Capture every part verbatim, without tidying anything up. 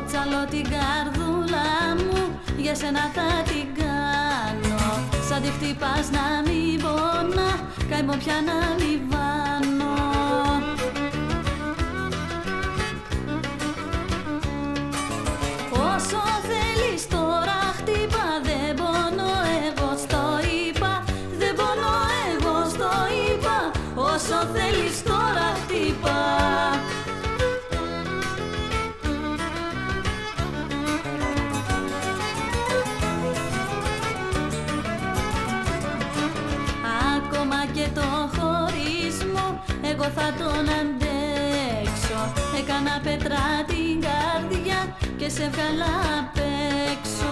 τσαλώ την καρδούλα μου, για σένα θα την κάνω. Σαν τη χτυπάς να μην πονά, καημό πια να μην βάνω. Όσο θέλεις τώρα χτύπα, δεν πονώ εγώ στο είπα, δεν πονώ εγώ στο είπα. Όσο θέλεις τώρα χτύπα. Ακόμα και το χωρισμό εγώ θα τον αντέξω. Έκανα πέτρα την καρδιά και σε βγάλα απ' έξω.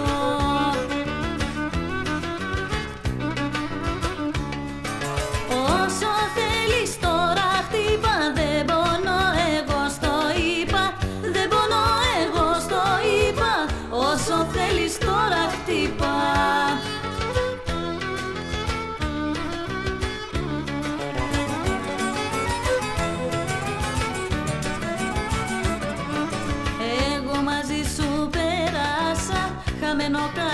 Όσο θέλεις τώρα χτύπα, δεν πονώ εγώ στο είπα, δεν πονώ εγώ στο είπα. Όσο θέλεις τώρα χτύπα. Εγώ μαζί σου πέρασα, χαμένο